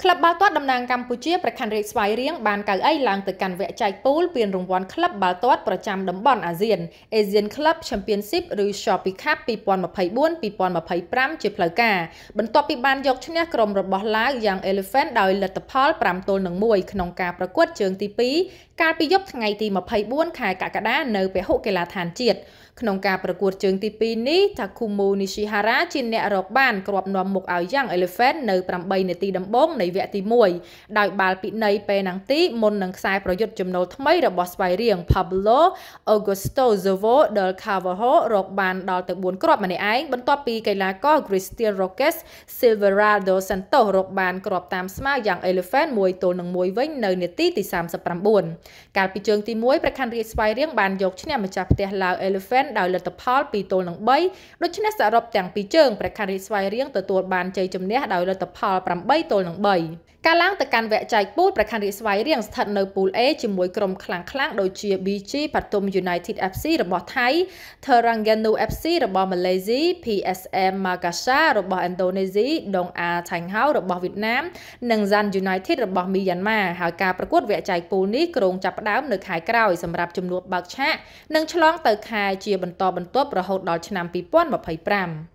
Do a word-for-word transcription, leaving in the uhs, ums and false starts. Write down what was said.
ក្លឹបបាល់ទាត់តំណាងកម្ពុជាប្រខ័ណ្ឌរាជស្វាយរៀងបានកើអីឡើងទៅកាន់វគ្គចែកពូលពានរង្វាន់ក្លឹបបាល់ទាត់ប្រចាំតំបន់អាស៊ាន Asian Club Championship ឬ Shopee Cup ពីរពាន់ម្ភៃបួន ពីរពាន់ម្ភៃប្រាំ ជាផ្លូវការបន្ទាប់ពីបានយកឈ្នះក្រុមរបស់ឡាវ Young Elephant ដោយលទ្ធផលប្រាំទល់នឹងមួយក្នុងការប្រកួតជើងទីពីរកាលពីយប់ថ្ងៃទីម្ភៃបួនខែកក្កដានៅពហុកីឡដ្ឋានជាតិក្នុងការប្រកួតជើងទីពីរនេះ Takumu Nishihara ជាអ្នករកបានគ្រាប់នាំមុខឲ្យ Young Elephant នៅប្រាំបីនាទីដំបូងនៃវគ្គទីមួយដោយបាល់ពិន័យពេណាល់ទីមុននឹងខ្សែប្រយុទ្ធចំណូលថ្មីរបស់ស្វាយរៀង Pablo Augusto Zovo del Carvalho រកបានដល់ទៅបួនគ្រាប់ម្នាក់ឯងបន្ទាប់ពីកីឡាករ Cristian Roques Silveira dos Santos រកបានគ្រាប់តាមស្មើ Young Elephant មួយទល់នឹងមួយវិញនៅនាទីទីសាមសិបប្រាំបួនកាលពីជើងទីមួយប្រខ័ណ្ឌរាជស្វាយរៀងបានយកឈ្នះម្ចាស់ផ្ទះឡាវ Elephant ដោយលទ្ធផលពីរទល់នឹងបីដូច្នេះសរុបទាំងពីរជើងប្រខ័ណ្ឌរាជស្វាយរៀងទទួលបានជ័យជំនះដោយលទ្ធផលប្រាំបីទល់នឹងបីការឡើងទៅកាន់វគ្គចែកពូលប្រខ័ណ្ឌរាជស្វាយរៀងស្ថិតនៅពូល A ជាមួយក្រុមខ្លាំងៗដូចជា ប៊ី ជី Pathum United អេហ្វ ស៊ី របស់ថៃ Terengganu អេហ្វ ស៊ី របស់ម៉ាឡេស៊ី ភី អេស អេម Makassar របស់ឥណ្ឌូនេស៊ី Dong A Thanh Hao របស់វៀតណាមនិង Zan United របស់មីយ៉ាន់ម៉ាហើយការប្រកួតវគ្គចែកពូលនេះគ្រោងចាប់ផ្ដើមនៅខែក្រោយសម្រាប់ជំនួបបើកឆាកនិងឆ្លងទៅខែជាបន្តបន្ទាប់រហូតដល់ឆ្នាំពីរពាន់ម្ភៃប្រាំ